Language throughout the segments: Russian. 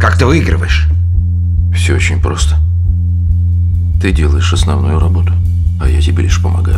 Как ты выигрываешь? Все очень просто. Ты делаешь основную работу, а я тебе лишь помогаю.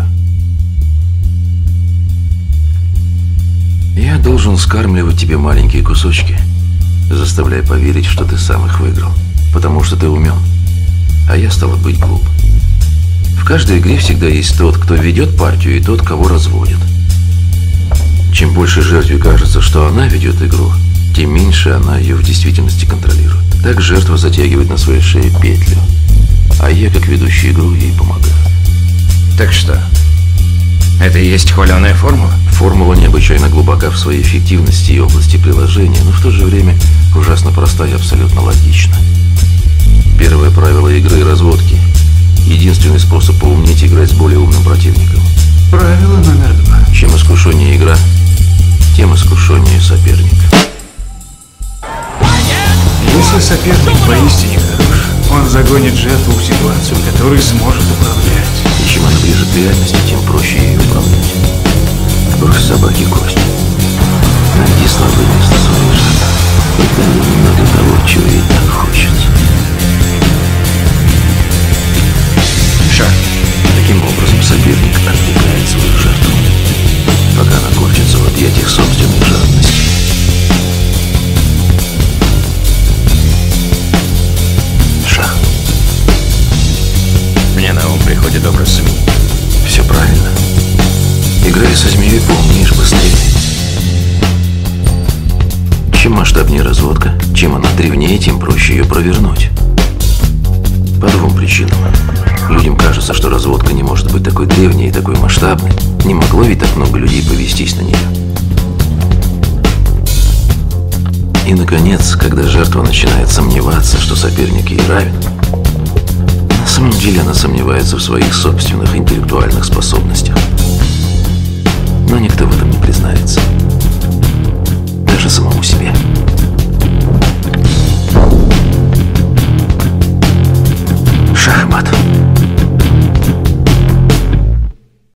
Я должен скармливать тебе маленькие кусочки, заставляя поверить, что ты сам их выиграл, потому что ты умен, а я, стало быть, глуп. В каждой игре всегда есть тот, кто ведет партию, и тот, кого разводит. Чем больше жертве кажется, что она ведет игру, тем меньше она ее в действительности контролирует. Так жертва затягивает на своей шее петлю, а я, как ведущий игру, ей помогаю. Так что, это и есть хваленая формула? Формула необычайно глубока в своей эффективности и области приложения, но в то же время ужасно проста и абсолютно логична. Первое правило игры – разводки. Единственный способ поумнеть – играть с более умным противником. Правило номер 2. Чем искушеннее игра, тем искушеннее соперник. Если соперник поистине хорош, он загонит жертву в ситуацию, которую сможет управлять. И чем она ближе к реальности, тем проще ее управлять. Брось собаке кость. Найди слабое место своей жертвы. И дай ей немного того, чего ей так хочется. Шах. Таким образом соперник отвлекает свою жертву, пока она корчится в объятиях собственной жадности. Шах. Мне на ум приходит образ змеи. Все правильно. Играя со змеей, поумнеешь быстрее. Чем масштабнее разводка, чем она древнее, тем проще ее провернуть. По двум причинам. Людям кажется, что разводка не может быть такой древней и такой масштабной. Не могло ведь так много людей повестись на нее. И, наконец, когда жертва начинает сомневаться, что соперник ей равен, на самом деле она сомневается в своих собственных интеллектуальных способностях. Но никто в этом не признается. Даже самому себе.